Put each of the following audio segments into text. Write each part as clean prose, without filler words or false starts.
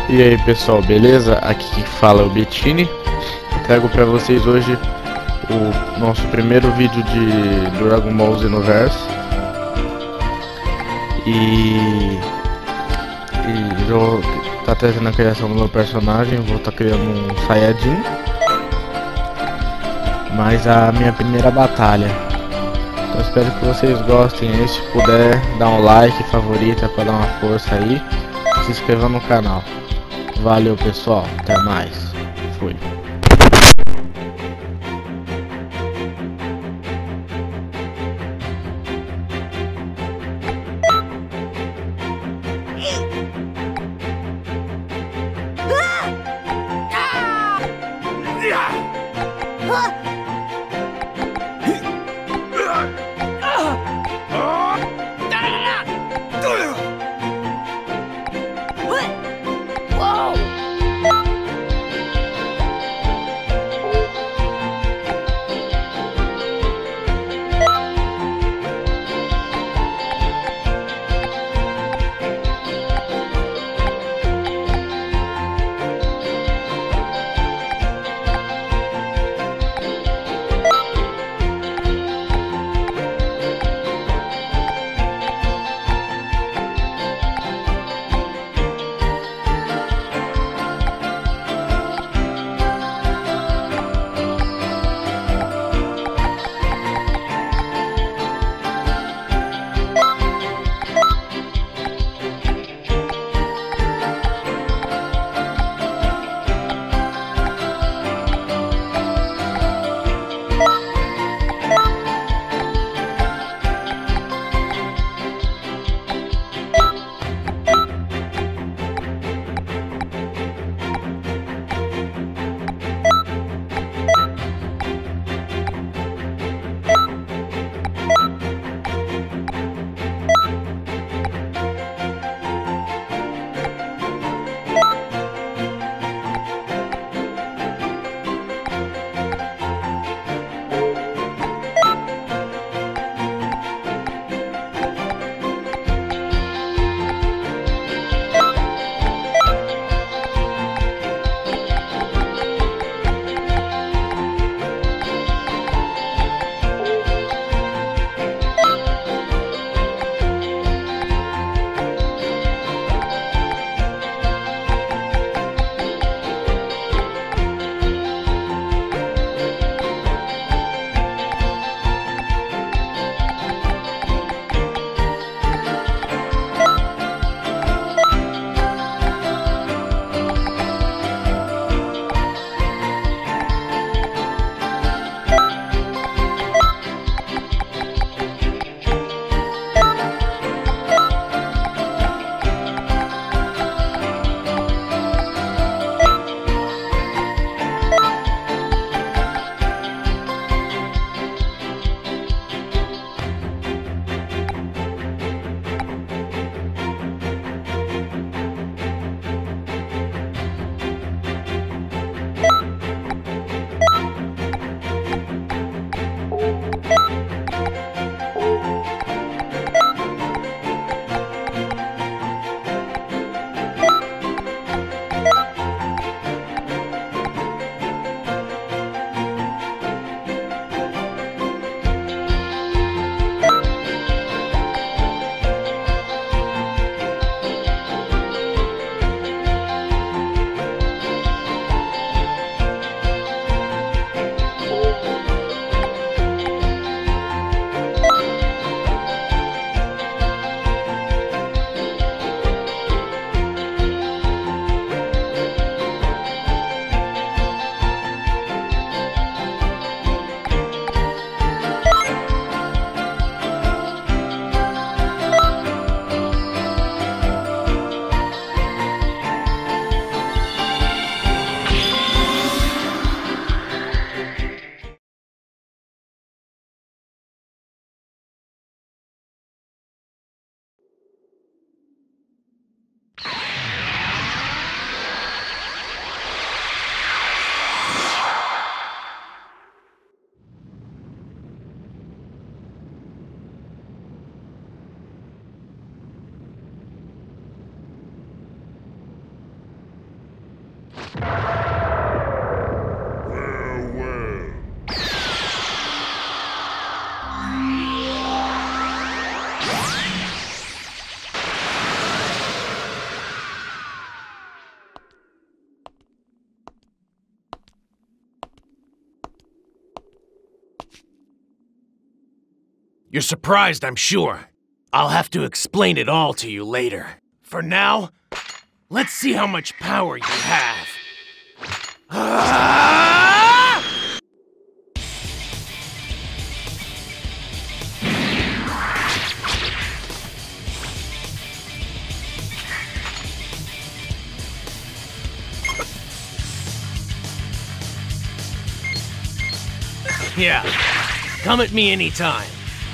E aí pessoal, beleza? Aqui quem fala é o Bettini. Trago para vocês hoje o nosso primeiro vídeo de Dragon Ball Xenoverse. E eu vou estar trazendo a criação do meu personagem. Vou estar criando um Saiyajin. Mas a minha primeira batalha. Então espero que vocês gostem aí. Se puder, dá um like, favorita para dar uma força aí. Se inscreva no canal. Valeu pessoal, até mais. Fui. You're surprised, I'm sure. I'll have to explain it all to you later. For now, let's see how much power you have. Yeah, come at me anytime.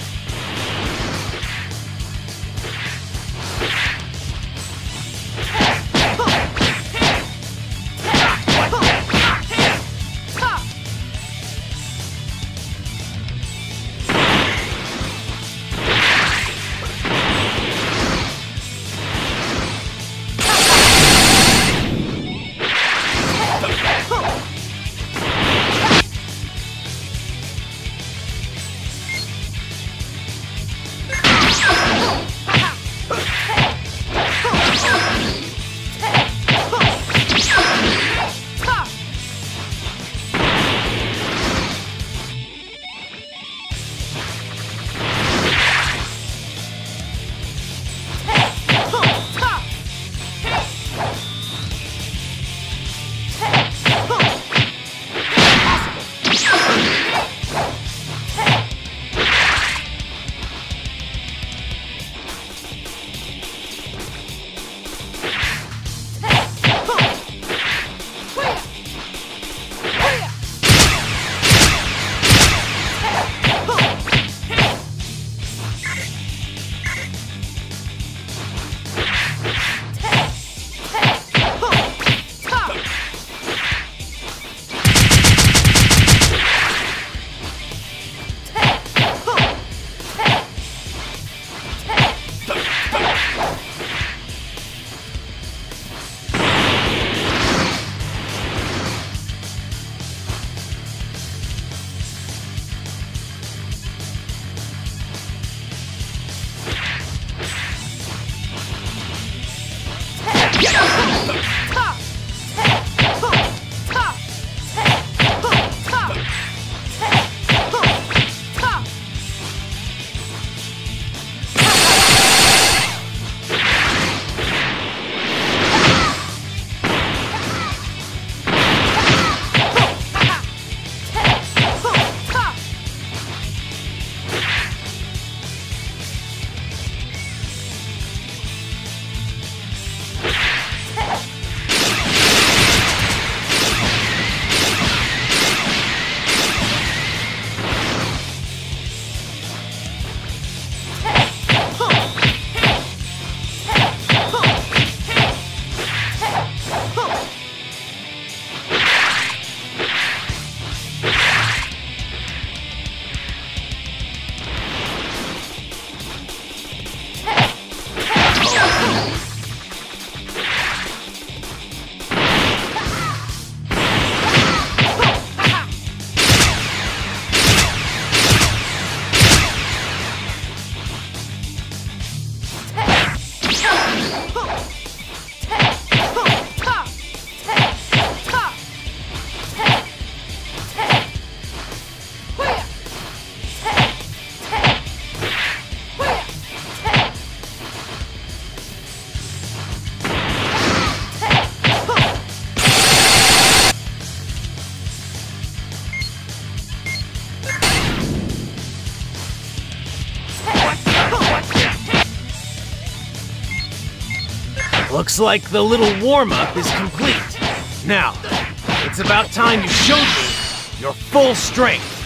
Looks like the little warm-up is complete. Now, it's about time you showed me your full strength.